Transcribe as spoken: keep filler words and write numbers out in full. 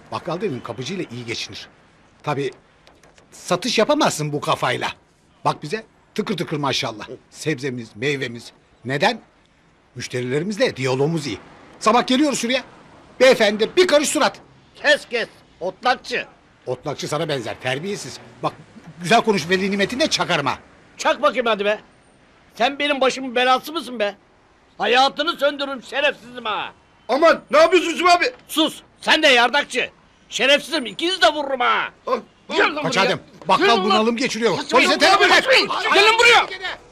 Bakkal dedim kapıcıyla iyi geçinir. Tabii satış yapamazsın bu kafayla. Bak bize tıkır tıkır maşallah. Sebzemiz, meyvemiz. Neden? Müşterilerimizle diyalogumuz iyi. Sabah geliyoruz şuraya. Beyefendi bir karış surat. Kes kes. Otlakçı. Otlakçı sana benzer terbiyesiz. Bak güzel konuş veli nimetine çakarım ha. Çak bakayım hadi be. Sen benim başımın belası mısın be? Hayatını söndürürüm şerefsizim ha. Aman ne yapıyorsun Hüsnü abi? Sus. Sen de yardakçı. Şerefsizim ikinizi de vururum ha. Ah, Gel lan Kaç buraya. Adem. Bakkal Gel lan. bunalım geçiriyor. Kaçmayın, Polise telefon et. kaçmayın. Gelin buraya.